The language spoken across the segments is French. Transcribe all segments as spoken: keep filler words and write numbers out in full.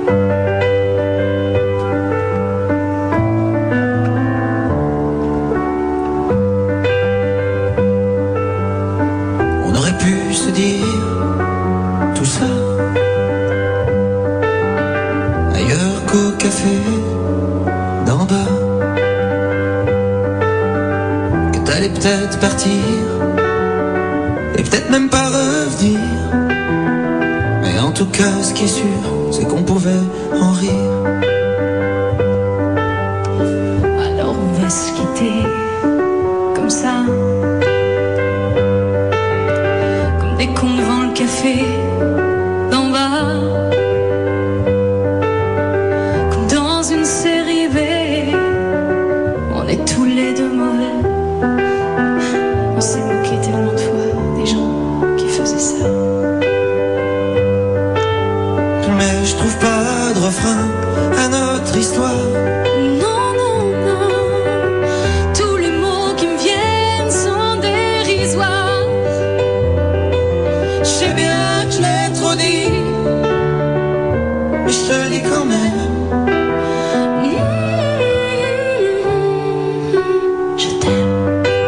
On aurait pu se dire tout ça ailleurs qu'au café d'en bas, que t'allais peut-être partir et peut-être même pas revenir, mais en tout cas ce qui est sûr c'est qu'on pouvait en rire. Alors on va se quitter comme ça, comme dès qu'on vend le café d'en bas, comme dans une série B, on est tous les deux mauvais. On s'est moqué tellement de fois des gens qui faisaient ça. Mais je trouve pas de refrain à notre histoire. Non, non, non, tous les mots qui me viennent sont dérisoires. Je sais bien que je l'ai trop dit, mais je te le dis quand même. Je t'aime.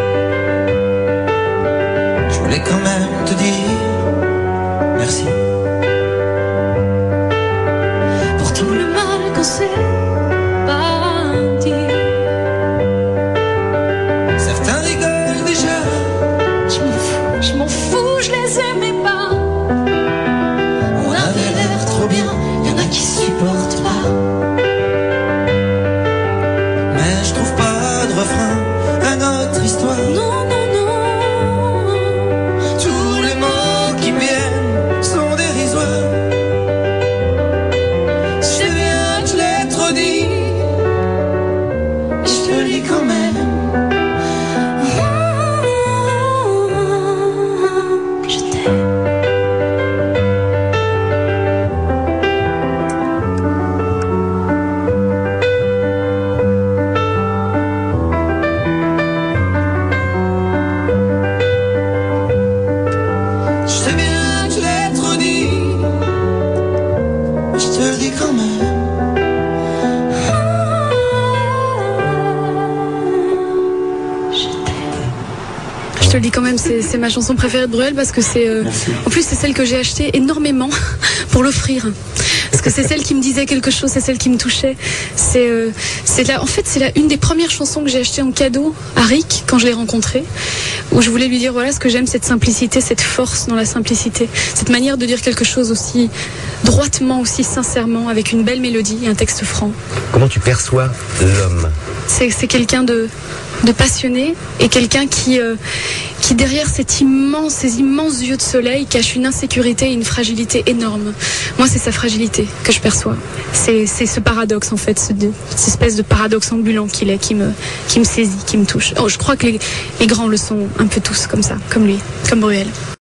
Je voulais quand même te dire merci Pour tout le mal qu'on s'est pas dit. Certains rigolent déjà, Je m'en fous, je m'en fous, je les aimais pas. on avait l'air trop bien, y'en a qui supportent pas. Mais je trouve pas de refrain à notre histoire. Non, non, non, Tous les mots qui me viennent sont dérisoires. Je sais bien que je l'ai trop dit, mais je te le dis quand même. je t'aime. Je sais bien que je l'ai trop dit, mais je te le dis quand même. Je t'aime. Je te le dis quand même, c'est c'est ma chanson préférée de Bruel parce que c'est, euh, en plus c'est celle que j'ai achetée énormément pour l'offrir. Parce que c'est celle qui me disait quelque chose, c'est celle qui me touchait. C'est, euh, c'est là, en fait, c'est là une des premières chansons que j'ai achetées en cadeau à Rick quand je l'ai rencontré, où je voulais lui dire voilà, ce que j'aime, cette simplicité, cette force dans la simplicité, cette manière de dire quelque chose aussi droitement, aussi sincèrement, avec une belle mélodie et un texte franc. Comment tu perçois l'homme? C'est c'est quelqu'un de, de passionné et quelqu'un qui, euh, qui derrière cet immense, ces immenses yeux de soleil cache une insécurité et une fragilité énorme. Moi, c'est sa fragilité que je perçois. C'est c'est ce paradoxe en fait, ce, de- cette espèce de paradoxe ambulant qu'il est, qui me, qui me saisit, qui me touche. Oh, je crois que les, les grands le sont un peu tous comme ça, comme lui, comme Bruel.